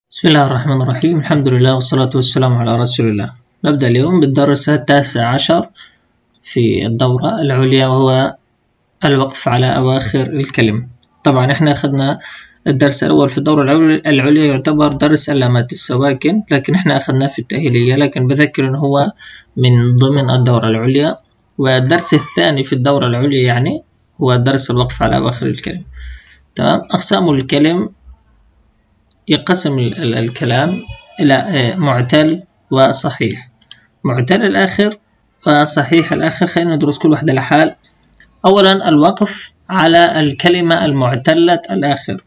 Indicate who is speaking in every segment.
Speaker 1: بسم الله الرحمن الرحيم. الحمد لله والصلاة والسلام على رسول الله. نبدأ اليوم بالدرس 19 في الدورة العليا، وهو الوقف على أواخر الكلم. طبعا احنا أخذنا الدرس الأول في الدورة العليا، يعتبر درس علامات السواكن، لكن احنا أخذناه في التأهيلية، لكن بذكر أنه هو من ضمن الدورة العليا. والدرس الثاني في الدورة العليا يعني هو درس الوقف على أواخر الكلم. تمام. أقسام الكلم: يقسم الكلام إلى معتل وصحيح. معتل الآخر وصحيح الآخر، خلينا ندرس كل واحدة لحال. أولا الوقف على الكلمة المعتلة الآخر.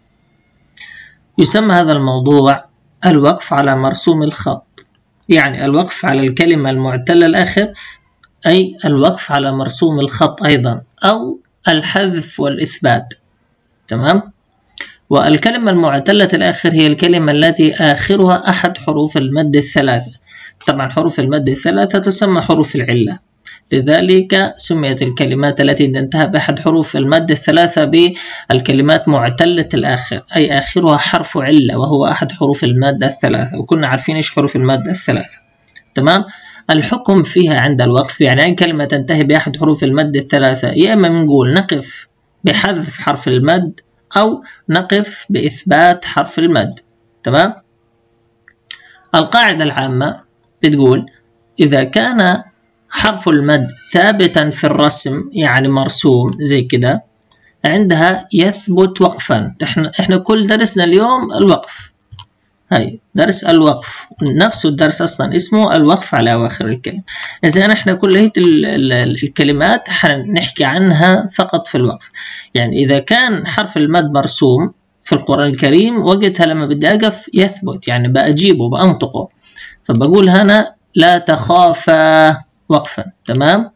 Speaker 1: يسمى هذا الموضوع الوقف على مرسوم الخط، يعني الوقف على الكلمة المعتلة الآخر أي الوقف على مرسوم الخط أيضا، أو الحذف والإثبات. تمام. والكلمة المعتلة الآخر هي الكلمة التي آخرها أحد حروف المد الثلاثة. طبعا حروف المد الثلاثة تسمى حروف العلة، لذلك سميت الكلمات التي تنتهي بأحد حروف المد الثلاثة بالكلمات معتلة الآخر، أي آخرها حرف علة وهو أحد حروف المد الثلاثة، وكنا عارفين إيش حروف المد الثلاثة. تمام. الحكم فيها عند الوقف، يعني أي كلمة تنتهي بأحد حروف المد الثلاثة يا إما بنقول نقف بحذف حرف المد أو نقف بإثبات حرف المد. تمام. القاعدة العامة بتقول إذا كان حرف المد ثابتا في الرسم، يعني مرسوم زي كده، عندها يثبت وقفا. احنا كل درسنا اليوم الوقف، هاي درس الوقف نفسه. الدرس أصلا اسمه الوقف على أواخر الكلم. إذا احنا كل هيك الكلمات حنحكي عنها فقط في الوقف. يعني إذا كان حرف المد مرسوم في القرآن الكريم، وقتها لما بدي أقف يثبت، يعني بأجيبه بأنطقه، فبقول هنا لا تخافا وقفا. تمام.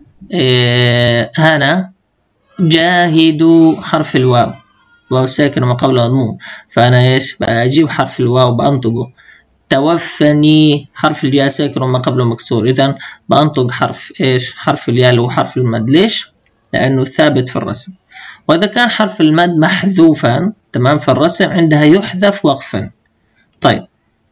Speaker 1: هنا جاهدوا حرف الواو، واو ساكن وما قبله مضموم، فأنا إيش بأجيب حرف الواو بأنطقه. توفني حرف الياء ساكن وما قبله مكسور، إذن بأنطق حرف إيش؟ حرف الياء وحرف المد. ليش؟ لأنه ثابت في الرسم. وإذا كان حرف المد محذوفا تمام في الرسم، عندها يحذف وقفا. طيب،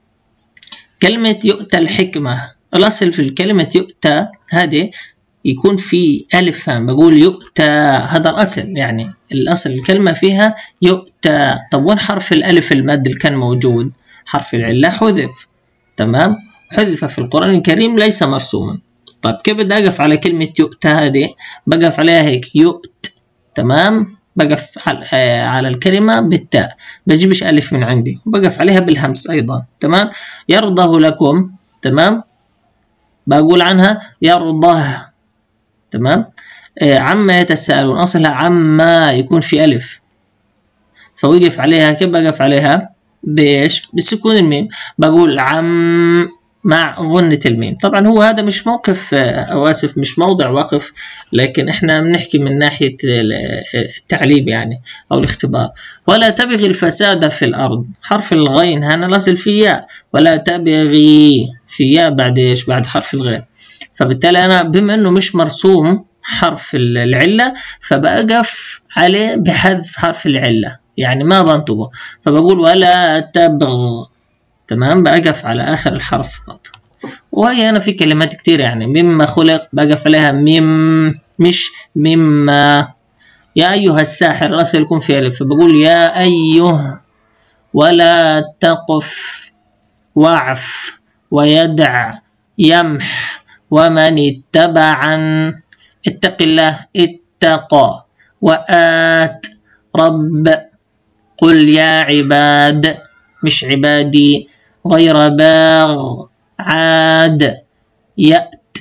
Speaker 1: كلمة يؤتى الحكمة، الأصل في الكلمة يؤتى هذه يكون في ألف هام، بقول يؤتى، هذا الأصل، يعني الأصل الكلمة فيها يؤتى. طب وين حرف الألف المد اللي كان موجود؟ حرف العلة حذف. تمام. حذف في القرآن الكريم ليس مرسوما. طيب كيف بدي أقف على كلمة يؤتى هذه؟ بقف عليها هيك يؤت. تمام. بقف على الكلمة بالتاء، بجيبش ألف من عندي، وبقف عليها بالهمس أيضا. تمام. يرضه لكم. تمام. بقول عنها يرضه. تمام. عما يتساءلون، أصلها عما يكون في ألف، فوقف عليها. كيف بقف عليها؟ بإيش؟ بسكون الميم. بقول عم مع غنة الميم. طبعا هو هذا مش موقف، أو آسف مش موضع وقف، لكن إحنا بنحكي من ناحية التعليم يعني، أو الاختبار. ولا تبغي الفساد في الأرض، حرف الغين هنا الأصل في ياء، ولا تبغي في ياء بعد إيش؟ بعد حرف الغين. فبالتالي أنا بما أنه مش مرسوم حرف العلة، فبقف عليه بحذف حرف العلة، يعني ما بنطقه، فبقول ولا تبغ. تمام. بقف على آخر الحرف فقط. وهي أنا في كلمات كتير، يعني مما خلق بقف عليها مم، مش مما. يا أيها الساحر، الأصل يكون في ألف، فبقول يا أيها. ولا تقف واعف ويدع يمح ومن اتبعا. اتق الله اتقى. وآت رب. قل يا عباد، مش عبادي. غير باغ عاد. يأت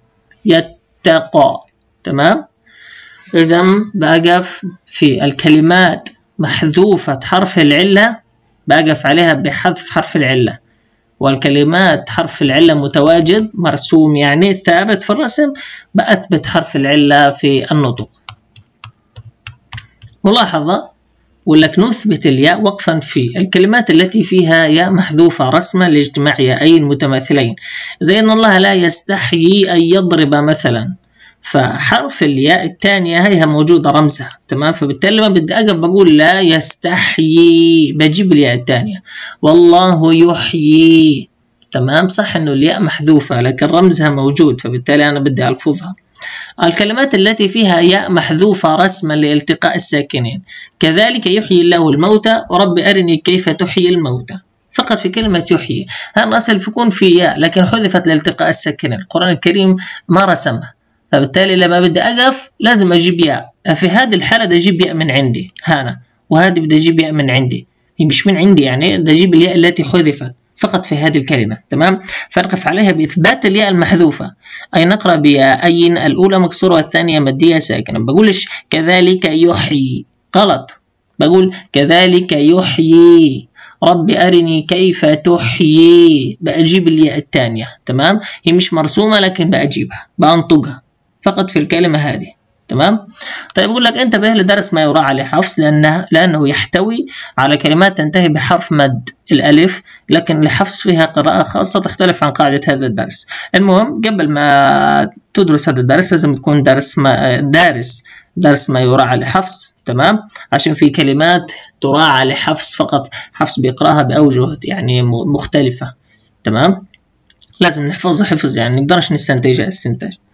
Speaker 1: يتقى. تمام. إذن بقف في الكلمات محذوفة حرف العلة، بقف عليها بحذف حرف العلة. والكلمات حرف العلة متواجد مرسوم، يعني ثابت في الرسم، بأثبت حرف العلة في النطق. ملاحظة، ولك نثبت الياء وقفا في الكلمات التي فيها ياء محذوفة رسما لاجتماع ياءين متماثلين، زي أن الله لا يستحيي أن يضرب مثلا، فحرف الياء الثانية هيها موجودة رمزها، تمام. فبالتالي لما بدي أقف بقول لا يستحيي، بجيب الياء الثانية. والله يحيي، تمام. صح إنه الياء محذوفة لكن رمزها موجود، فبالتالي أنا بدي ألفظها. الكلمات التي فيها ياء محذوفة رسما لالتقاء الساكنين: كذلك يحيي الله الموتى، ورب أرني كيف تحيي الموتى. فقط في كلمة يحيي، هذا الأصل يكون في ياء لكن حذفت لالتقاء الساكنين، القرآن الكريم ما رسمها، فبالتالي لما بدي أقف لازم أجيب ياء. في هذه الحالة بدي أجيب ياء من عندي هنا، وهذه بدي أجيب ياء من عندي، هي مش من عندي يعني، بدي أجيب الياء التي حذفت فقط في هذه الكلمة، تمام. فنقف عليها بإثبات الياء المحذوفة، أي نقرأ بياءين، الأولى مكسورة والثانية مادية ساكنة. بقولش كذلك يحيي، غلط، بقول كذلك يحيي، رب أرني كيف تحيي، بأجيب الياء الثانية، تمام. هي مش مرسومة لكن بأجيبها، بأنطقها فقط في الكلمة هذه، تمام. طيب أقول لك انتبه لدرس ما يراعى لحفظ، لأنه يحتوي على كلمات تنتهي بحرف مد الألف، لكن لحفظ فيها قراءة خاصة تختلف عن قاعدة هذا الدرس. المهم قبل ما تدرس هذا الدرس لازم تكون درس ما يراعى لحفظ، تمام. عشان في كلمات تراعى لحفظ فقط، حفظ بيقراها بأوجه يعني مختلفة، تمام. لازم نحفظها حفظ يعني نقدرش نستنتجها استنتاج.